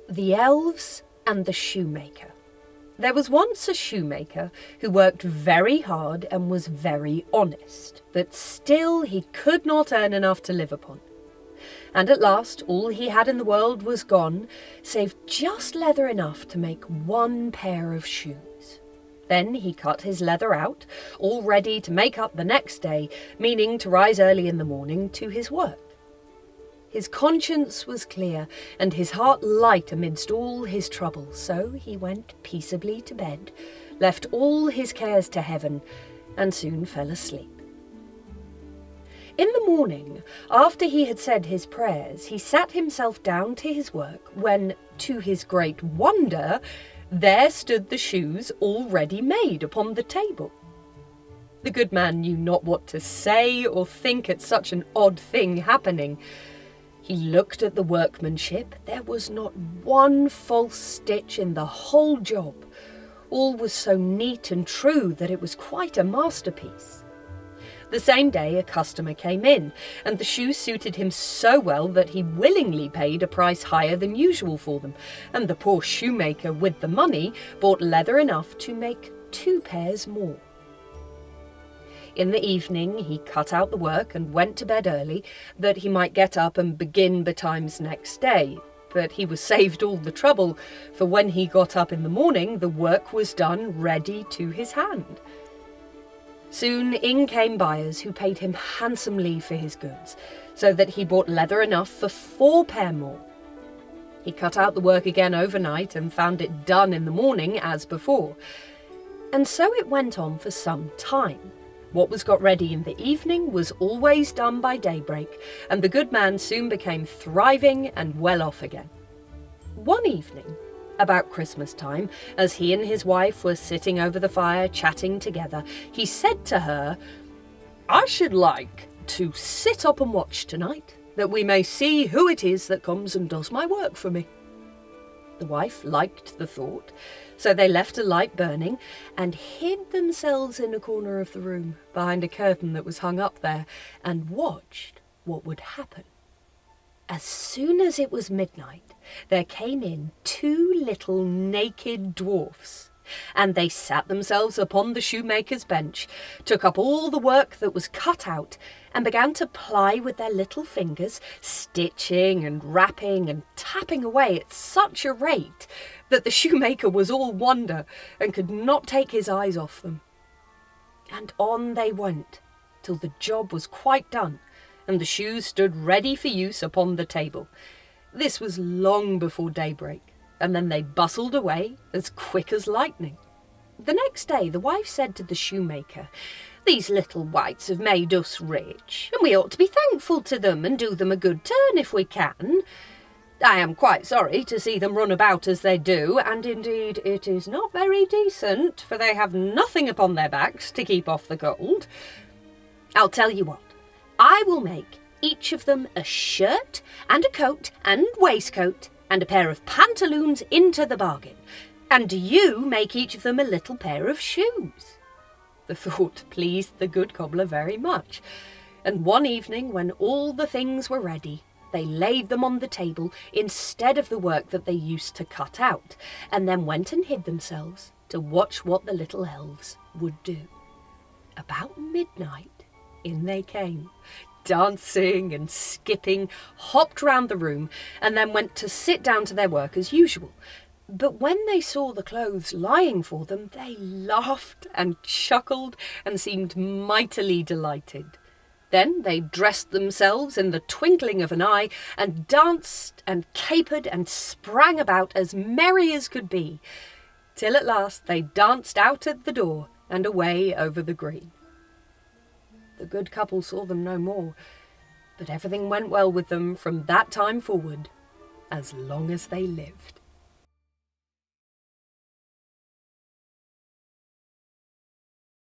The Elves and the Shoemaker. There was once a shoemaker who worked very hard and was very honest, but still he could not earn enough to live upon. And at last all he had in the world was gone, save just leather enough to make one pair of shoes. Then he cut his leather out, all ready to make up the next day, meaning to rise early in the morning to his work. His conscience was clear, and his heart light amidst all his troubles, so he went peaceably to bed, left all his cares to heaven, and soon fell asleep. In the morning, after he had said his prayers, he sat himself down to his work, when, to his great wonder, there stood the shoes already made upon the table. The good man knew not what to say or think at such an odd thing happening. He looked at the workmanship. There was not one false stitch in the whole job. All was so neat and true that it was quite a masterpiece. The same day a customer came in, and the shoes suited him so well that he willingly paid a price higher than usual for them, and the poor shoemaker with the money bought leather enough to make 2 pairs more. In the evening he cut out the work and went to bed early, that he might get up and begin betimes next day. But he was saved all the trouble, for when he got up in the morning the work was done ready to his hand. Soon in came buyers who paid him handsomely for his goods, so that he bought leather enough for 4 pair more. He cut out the work again overnight and found it done in the morning as before. And so it went on for some time. What was got ready in the evening was always done by daybreak, and the good man soon became thriving and well off again. One evening, about Christmas time, as he and his wife were sitting over the fire chatting together, he said to her, "I should like to sit up and watch tonight, that we may see who it is that comes and does my work for me." The wife liked the thought, so they left a light burning and hid themselves in a corner of the room behind a curtain that was hung up there, and watched what would happen. As soon as it was midnight, there came in 2 little naked dwarfs, and they sat themselves upon the shoemaker's bench, took up all the work that was cut out, and began to ply with their little fingers, stitching and wrapping and tapping away at such a rate that the shoemaker was all wonder and could not take his eyes off them. And on they went, till the job was quite done, and the shoes stood ready for use upon the table. This was long before daybreak, and then they bustled away as quick as lightning. The next day the wife said to the shoemaker, "These little wights have made us rich, and we ought to be thankful to them and do them a good turn if we can. I am quite sorry to see them run about as they do, and indeed it is not very decent, for they have nothing upon their backs to keep off the cold. I'll tell you what, I will make each of them a shirt and a coat and waistcoat and a pair of pantaloons into the bargain, and you make each of them a little pair of shoes." The thought pleased the good cobbler very much, and one evening when all the things were ready, they laid them on the table instead of the work that they used to cut out, and then went and hid themselves to watch what the little elves would do. About midnight, in they came, dancing and skipping, hopped round the room, and then went to sit down to their work as usual. But when they saw the clothes lying for them, they laughed and chuckled and seemed mightily delighted. Then they dressed themselves in the twinkling of an eye, and danced and capered and sprang about as merry as could be, till at last they danced out at the door and away over the green. The good couple saw them no more, but everything went well with them from that time forward, as long as they lived.